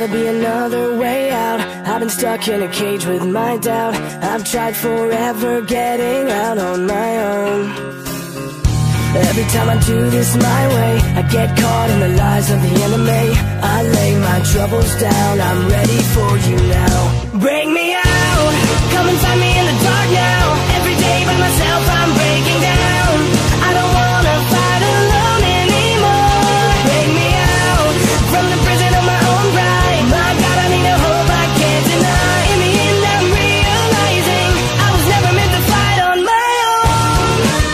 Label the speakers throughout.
Speaker 1: be another way out. I've been stuck in a cage with my doubt. I've tried forever getting out on my own. Every time I do this my way, I get caught in the lies of the enemy. I lay my troubles down, I'm ready for you now. Bring me out, come and find me in the dark now. Every day by myself I'm breaking down. I don't wanna fight alone anymore. Bring me out, from the prison of my own pride. My God, I need a hope I can't deny. In the end I'm realizing I was never meant to fight on my own.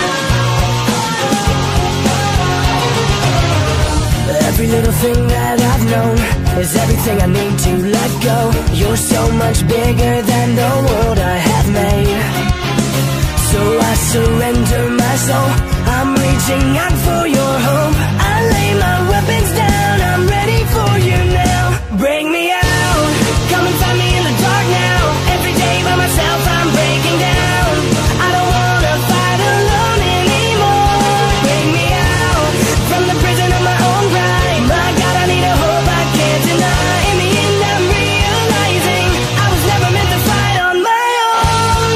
Speaker 1: Every little thing that I've known is everything I need to let go. You're so much bigger than the world I have made. So I surrender my soul, I'm reaching out for your hope. I lay my weapons down, I'm ready for you now. Bring me out, come and find me in the dark now. Every day by myself I'm breaking down. I don't wanna fight alone anymore. Bring me out, from the prison of my own pride. My God, I need a hope I can't deny. In the end I'm realizing I was never meant to fight on my own.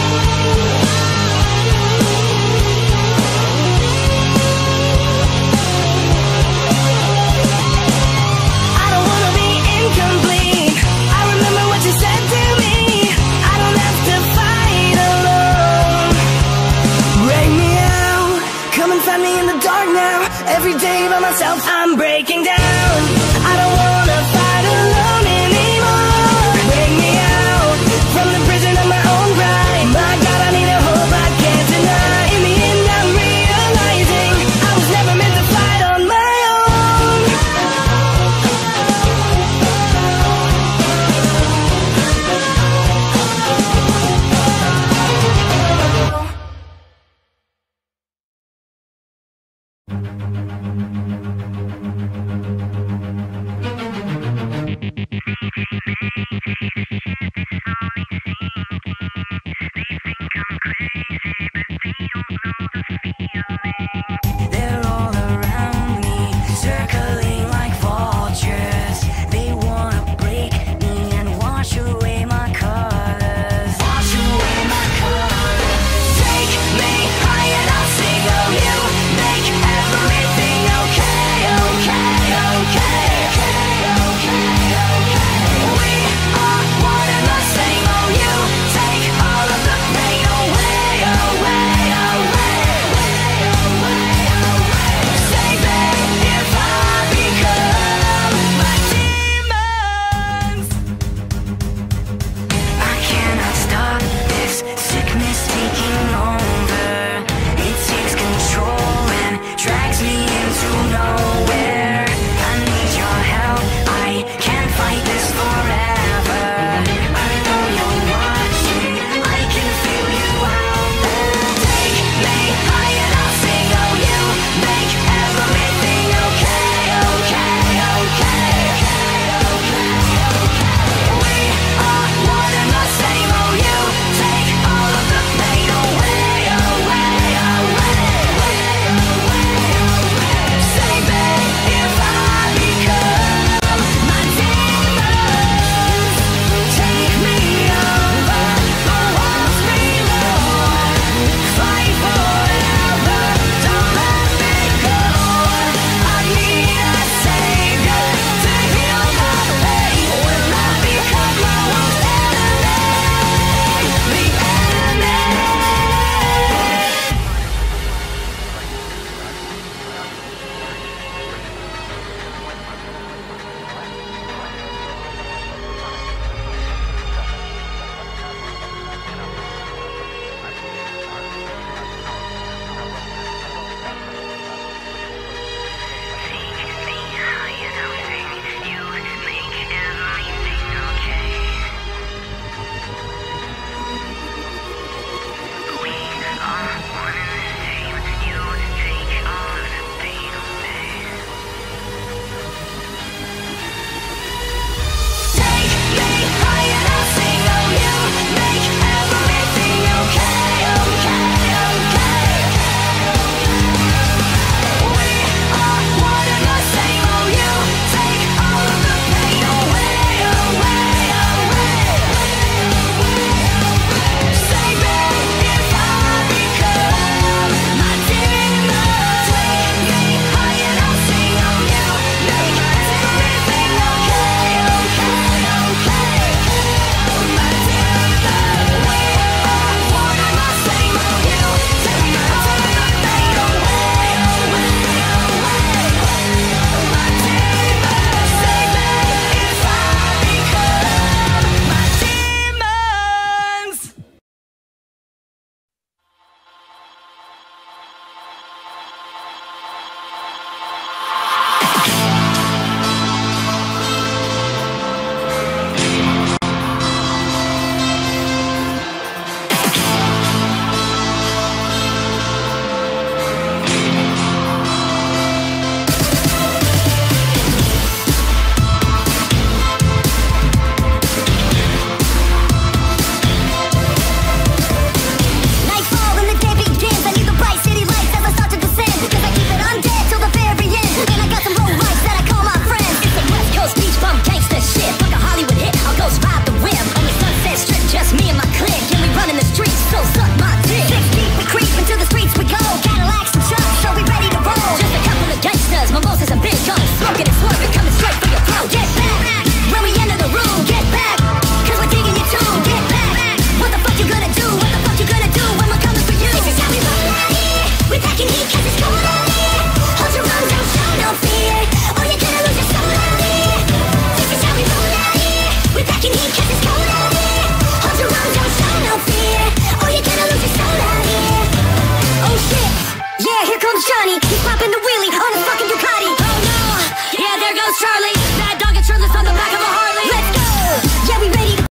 Speaker 1: I don't wanna be incomplete. I remember what you said to me. I don't have to fight alone. Bring me out, come and find me in the dark now. Every day by myself I'm breaking down. I don't wanna fight alone anymore. Bring me out, from the prison of my own pride. My God, I need a hope I can't deny. In the end I'm realizing I was never meant to fight on my own.